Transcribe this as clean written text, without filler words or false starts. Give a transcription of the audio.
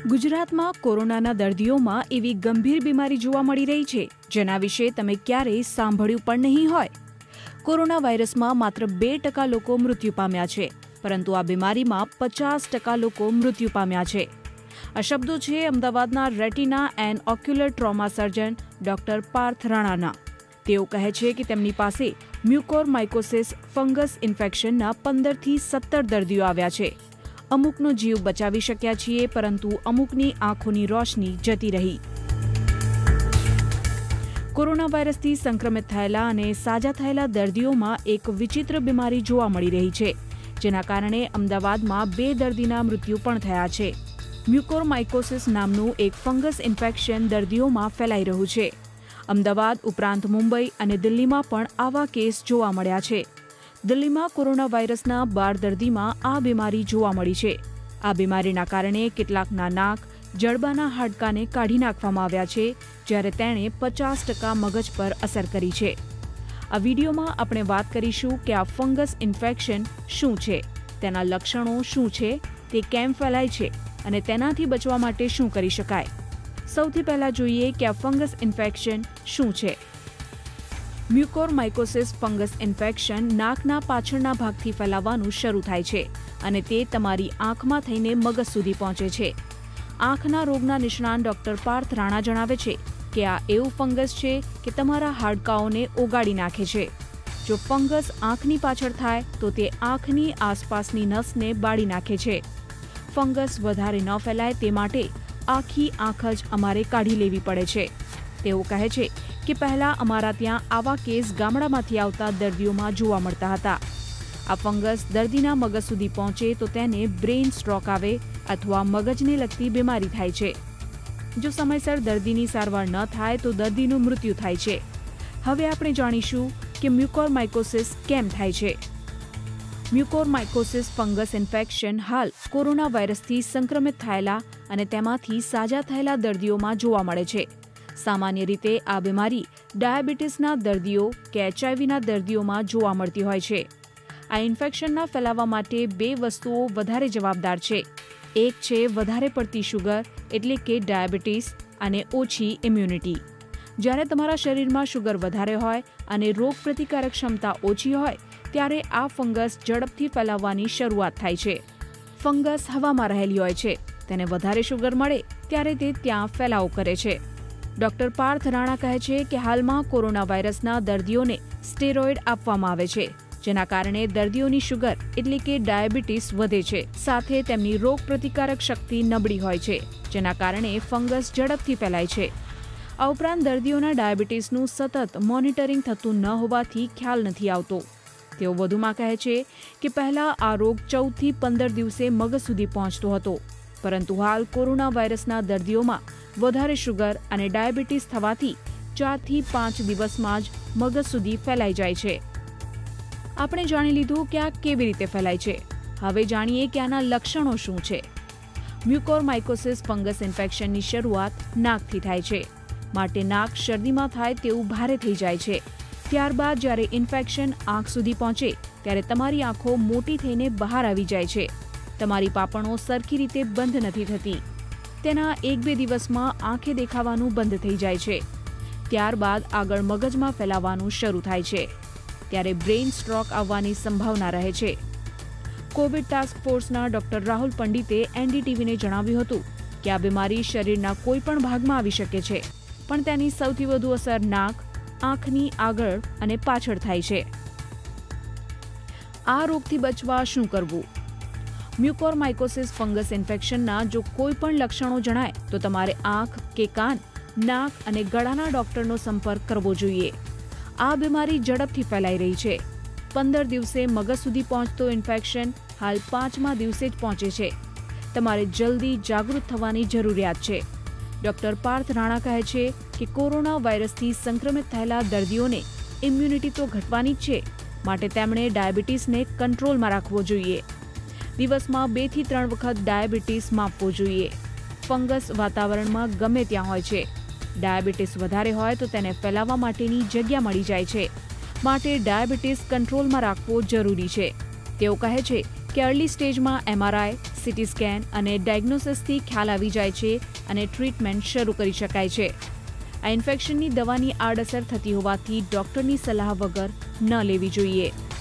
ગુજરાતમાં કોરોનાના દર્દીઓમાં એવી ગંભીર બીમારી જોવા મળી રહી છે જેના વિશે તમે ક્યારેય સાંભળ્યું પણ નહીં હોય। કોરોના વાયરસમાં માત્ર 2% લોકો મૃત્યુ પામ્યા છે, પરંતુ આ બીમારીમાં 50% લોકો મૃત્યુ પામ્યા છે। આ શબ્દો છે અમદાવાદના retina and ocular trauma surgeon doctor Parth રાણાના। તેઓ કહે છે કે તેમની પાસે મ્યુકોરમાઇકોસિસ ફંગસ ઇન્ફેક્શનના 15 થી 17 દર્દીઓ આવ્યા છે। અમુકનો જીવ બચાવી શક્યા છીએ, પરંતુ અમુકની આંખોની રોશની જતી રહી। કોરોના વાયરસથી સંક્રમિત થયેલા અને સાજા થયેલા દર્દીઓમાં એક વિચિત્ર બીમારી જોવા મળી રહી છે, જેના કારણે અમદાવાદમાં 2 દર્દીના મૃત્યુ પણ થયા છે। મ્યુકોરમાઇકોસિસ નામનું એક ફંગસ ઇન્ફેક્શન દર્દીઓમાં ફેલાઈ રહ્યું છે। અમદાવાદ ઉપરાંત મુંબઈ અને દિલ્હીમાં પણ આવા કેસ જોવા મળ્યા છે। દિલ્હીમાં કોરોના વાયરસના 12 દર્દીમાં આ બીમારી જોવા મળી છે। આ બીમારીના કારણે કેટલાકના નાક, જડબાના હાડકાને કાઢી નાખવામાં આવ્યા છે, જ્યારે તેણે 50% મગજ પર અસર કરી છે। આ વિડીયોમાં આપણે વાત કરીશું કે આ ફંગસ ઇન્ફેક્શન શું છે, તેના લક્ષણો શું છે, તે કેમ ફેલાય છે અને તેનાથી બચવા માટે શું કરી શકાય। સૌથી પહેલા જોઈએ કે આ ફંગસ ઇન્ફેક્શન શું છે। મ્યુકોરમાઇકોસિસ ફંગસ ઇન્ફેક્શન નાકના પાછળના ભાગથી ફેલાવાનું શરૂ થાય છે અને તે તમારી આંખમાં થઈને મગજ સુધી પહોંચે છે। આંખના રોગના નિષ્ણાત ડોક્ટર પાર્થ રાણા જણાવે છે કે આ એવું ફંગસ છે કે તમારા હાડકાઓને ઓગાળી નાખે છે। જો ફંગસ આંખની પાછળ થાય તો તે આંખની આસપાસની નસને બાળી નાખે છે। ફંગસ વધારે ન ફેલાય તે માટે આખી આંખ જ અમારે કાઢી લેવી પડે છે। તેઓ કહે છે કે પહેલા અમારા ત્યાં આવા કેસ ગામડામાંથી આવતા દર્દીઓમાં જોવા મળતા હતા। આ ફંગસ દર્દીના મગજ સુધી પહોંચે તો તેને બ્રેઇન સ્ટ્રોક આવે અથવા મગજને લગતી બીમારી થાય છે। જો સમયસર દર્દીની સારવાર ન થાય તો દર્દીનું મૃત્યુ થાય છે। હવે આપણે જાણીશું કે મ્યુકોરમાઇકોસિસ કેમ થાય છે। મ્યુકોરમાઇકોસિસ ફંગસ ઇન્ફેક્શન હાલ કોરોના વાયરસથી સંક્રમિત થયેલા અને તેમાંથી સાજા થયેલા દર્દીઓમાં જોવા મળે છે। સામાન્ય રીતે આ બીમારી ડાયાબિટીસના દર્દીઓ કે HIV દર્દીઓમાં જોવા મળતી હોય છે। આ ઇન્ફેક્શનના ફેલાવા માટે 2 વસ્તુઓ વધારે જવાબદાર છે। એક છે વધારે પડતી શુગર એટલે કે ડાયાબિટીસ અને ઓછી ઇમ્યુનિટી। જ્યારે તમારા શરીરમાં શુગર વધારે હોય અને રોગપ્રતિકારક ક્ષમતા ઓછી હોય ત્યારે આ ફંગસ ઝડપથી ફેલાવવાની શરૂઆત થાય છે। ફંગસ હવામાં રહેલી હોય છે, તેને વધારે શુગર મળે ત્યારે તે ત્યાં ફેલાવો કરે છે। ડોક્ટર પાર્થ રાણા કહે છે કે હાલમાં કોરોના વાયરસના દર્દીઓને સ્ટેરોઇડ આપવામાં આવે છે, જેના કારણે દર્દીઓની શુગર એટલે કે ડાયાબિટીસ વધે છે, સાથે તેમની રોગપ્રતિકારક શક્તિ નબળી હોય છે, જેના કારણે ફંગસ ઝડપથી ફેલાય છે। આ ઉપરાંત દર્દીઓના ડાયાબિટીસનું સતત મોનિટરિંગ થતું ન હોવાથી ખ્યાલ નથી આવતો। તેઓ વધુમાં કહે છે કે પહેલા આ રોગ 14 થી 15 દિવસે મગજ સુધી પહોંચતો હતો, પરંતુ હાલ કોરોના વાયરસના દર્દીઓમાં વધારે શુગર અને ડાયાબિટીસ થવાથી 4 થી 5 દિવસમાં જ મગજ સુધી ફેલાઈ જાય છે। આપણે જાણી લીધું કે આ કેવી રીતે ફેલાય છે। હવે જાણીએ કે આના લક્ષણો શું છે। મ્યુકોરમાઇકોસિસ ફંગસ ઇન્ફેક્શનની શરૂઆત નાકથી થાય છે, માટે નાક શરદીમાં થાય તેવું ભારે થઈ જાય છે। ત્યારબાદ જ્યારે ઇન્ફેક્શન આંખ સુધી પહોંચે ત્યારે તમારી આંખો મોટી થઈને બહાર આવી જાય છે। તમારી પાપણો સરખી રીતે બંધ નથી થતી। તેના 1-2 દિવસમાં આંખે દેખાવાનું બંધ થઈ જાય છે। ત્યારબાદ આગળ મગજમાં ફેલાવાનું શરૂ થાય છે, ત્યારે બ્રેઇન સ્ટ્રોક આવવાની સંભાવના રહે છે। કોવિડ ટાસ્ક ફોર્સના ડોક્ટર રાહુલ પંડિતે NDTVને જણાવ્યું હતું કે આ બીમારી શરીરના કોઈ પણ ભાગમાં આવી શકે છે, પણ તેની સૌથી વધુ અસર નાક, આંખની આગળ અને પાછળ થાય છે। આ રોગથી બચવા શું કરવું? મ્યુકોરમાઇકોસિસ ફંગસ ઇન્ફેક્શનના જો કોઈ પણ લક્ષણો જણાય તો તમારે આંખ કે કાન, નાક અને ગળાના ડોક્ટરનો સંપર્ક કરવો જોઈએ। આ બીમારી ઝડપથી ફેલાઈ રહી છે। 15 દિવસે મગજ સુધી પહોંચતો ઇન્ફેક્શન હાલ 5મા દિવસે જ પહોંચે છે। તમારે જલ્દી જાગૃત થવાની જરૂરિયાત છે। ડોક્ટર પાર્થ રાણા કહે છે કે કોરોના વાયરસથી સંક્રમિત થયેલા દર્દીઓને ઇમ્યુનિટી તો ઘટવાની જ છે, માટે તેમણે ડાયાબિટીસને કંટ્રોલમાં રાખવો જોઈએ। દિવસમાં 2 થી 3 વખત ડાયાબિટીસ માપવો જોઈએ। ફંગસ વાતાવરણમાં ગમે ત્યાં હોય છે। ડાયાબિટીસ વધારે હોય તો તેને ફેલાવવા માટેની જગ્યા મળી જાય છે, માટે ડાયાબિટીસ કંટ્રોલમાં રાખવો જરૂરી છે। તેઓ કહે છે કે અર્લી સ્ટેજમાં MRI, CT સ્કેન અને ડાયગ્નોસિસથી ખ્યાલ આવી જાય છે અને ટ્રીટમેન્ટ શરૂ કરી શકાય છે. આ ઇન્ફેક્શનની દવાની આડઅસર થતી હોવાથી ડોક્ટરની સલાહ વગર ન લેવી જોઈએ.